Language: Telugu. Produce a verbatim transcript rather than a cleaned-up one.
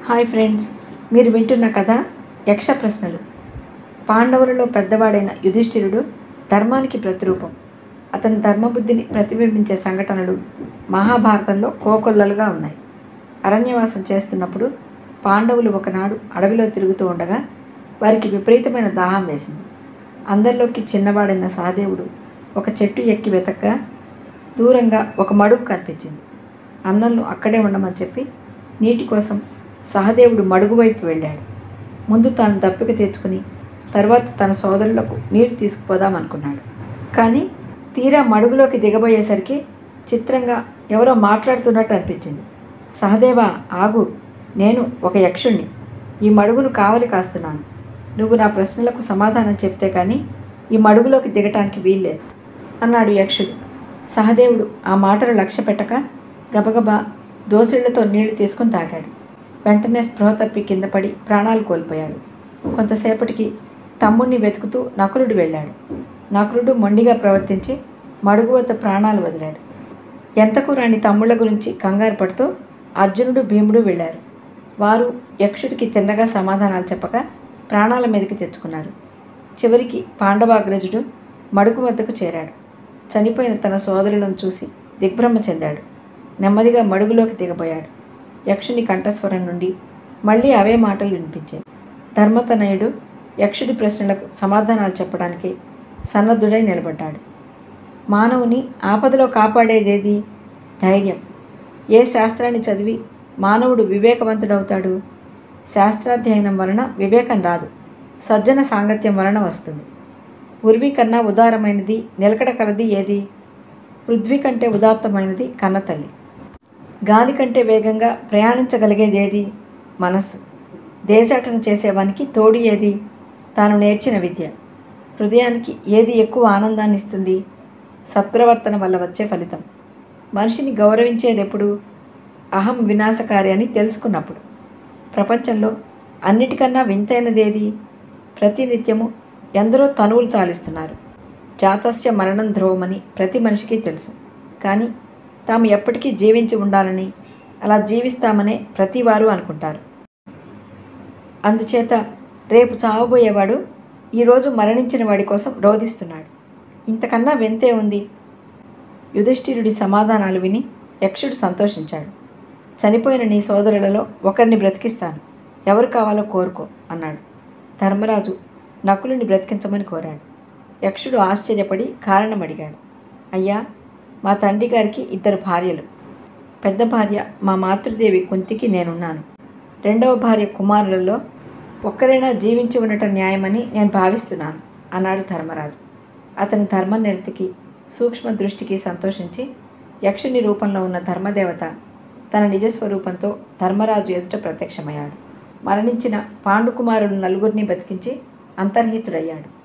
హాయ్ ఫ్రెండ్స్, మీరు వింటున్న కథ యక్ష ప్రశ్నలు. పాండవులలో పెద్దవాడైన యుధిష్ఠిరుడు ధర్మానికి ప్రతిరూపం. అతని ధర్మబుద్ధిని ప్రతిబింబించే సంఘటనలు మహాభారతంలో కోకొల్లలుగా ఉన్నాయి. అరణ్యవాసం చేస్తున్నప్పుడు పాండవులు ఒకనాడు అడవిలో తిరుగుతూ ఉండగా వారికి విపరీతమైన దాహం వేసింది. అందరిలోకి చిన్నవాడైన సహదేవుడు ఒక చెట్టు ఎక్కి వెతకగా దూరంగా ఒక మడుగు కనిపించింది. అన్నలను అక్కడే ఉండమని చెప్పి నీటి కోసం సహదేవుడు మడుగు వైపు వెళ్ళాడు. ముందు తాను దప్పిక తెచ్చుకుని తర్వాత తన సోదరులకు నీరు తీసుకుపోదామనుకున్నాడు. కానీ తీరా మడుగులోకి దిగబోయేసరికి చిత్రంగా ఎవరో మాట్లాడుతున్నట్టు అనిపించింది. సహదేవా, ఆగు, నేను ఒక యక్షుణ్ణి. ఈ మడుగును కావలి కాస్తున్నాను. నువ్వు నా ప్రశ్నలకు సమాధానం చెప్తే కానీ ఈ మడుగులోకి దిగటానికి వీల్లేదు అన్నాడు యక్షుడు. సహదేవుడు ఆ మాటలు లక్ష్య పెట్టక గబగబా దోసిళ్లతో నీళ్లు తీసుకుని తాగాడు. వెంటనే స్పృహ తప్పి కింద పడి ప్రాణాలు కోల్పోయాడు. కొంతసేపటికి తమ్ముణ్ణి వెతుకుతూ నకులుడు వెళ్ళాడు. నకులుడు మొండిగా ప్రవర్తించి మడుగు వద్ద ప్రాణాలు వదిలాడు. ఎంతకు రాని తమ్ముళ్ల గురించి కంగారు పడుతూ అర్జునుడు, భీముడు వెళ్ళారు. వారు యక్షుడికి తిన్నగా సమాధానాలు చెప్పక ప్రాణాల మీదకి తెచ్చుకున్నారు. చివరికి పాండవాగ్రజుడు మడుగు వద్దకు చేరాడు. చనిపోయిన తన సోదరులను చూసి దిగ్భ్రమ చెందాడు. నెమ్మదిగా మడుగులోకి దిగబోయాడు. యక్షుని కంఠస్వరం నుండి మళ్ళీ అవే మాటలు వినిపించాయి. ధర్మతనయుడు యక్షుడి ప్రశ్నలకు సమాధానాలు చెప్పడానికి సన్నద్ధుడై నిలబడ్డాడు. మానవుని ఆపదలో కాపాడేదేది? ధైర్యం. ఏ శాస్త్రాన్ని చదివి మానవుడు వివేకవంతుడవుతాడు? శాస్త్రాధ్యయనం వలన వివేకం రాదు, సజ్జన సాంగత్యం వలన వస్తుంది. ఉర్వి కన్నా ఉదారమైనది, నిలకడ కలది ఏది? పృథ్వీ కంటే ఉదాత్తమైనది కన్నతల్లి. గాలి కంటే వేగంగా ప్రయాణించగలిగేది ఏది? మనస్సు. దేశాటన చేసేవానికి తోడు ఏది? తాను నేర్చిన విద్య. హృదయానికి ఏది ఎక్కువ ఆనందాన్ని ఇస్తుంది? సత్ప్రవర్తన వల్ల వచ్చే ఫలితం. మనిషిని గౌరవించేది ఎప్పుడు? అహం వినాశకారి అని తెలుసుకున్నప్పుడు. ప్రపంచంలో అన్నిటికన్నా వింతైనదేది? ప్రతినిత్యము ఎందరో తనువులు చాలిస్తున్నారు. జాతస్య మరణం ధ్రువమని ప్రతి మనిషికి తెలుసు. కానీ తాము ఎప్పటికీ జీవించి ఉండాలని, అలా జీవిస్తామనే ప్రతివారు అనుకుంటారు. అందుచేత రేపు చావబోయేవాడు ఈరోజు మరణించిన వాడి కోసం రోధిస్తున్నాడు. ఇంతకన్నా వింతే ఉంది? యుధిష్ఠిరుడి సమాధానాలు విని యక్షుడు సంతోషించాడు. చనిపోయిన నీ సోదరులలో ఒకరిని బ్రతికిస్తాను, ఎవరు కావాలో కోరుకో అన్నాడు. ధర్మరాజు నకులుని బ్రతికించమని కోరాడు. యక్షుడు ఆశ్చర్యపడి కారణం అడిగాడు. అయ్యా, మా తండ్రి గారికి ఇద్దరు భార్యలు. పెద్ద భార్య మా మాతృదేవి కుంతికి నేనున్నాను. రెండవ భార్య కుమారులలో ఒక్కరైనా జీవించి ఉండటం న్యాయమని నేను భావిస్తున్నాను అన్నాడు ధర్మరాజు. అతని ధర్మనిరతికి, సూక్ష్మ దృష్టికి సంతోషించి యక్షుని రూపంలో ఉన్న ధర్మదేవత తన నిజస్వరూపంతో ధర్మరాజు ఎదుట ప్రత్యక్షమయ్యాడు. మరణించిన పాండుకుమారుడు నలుగురిని బతికించి అంతర్హితుడయ్యాడు.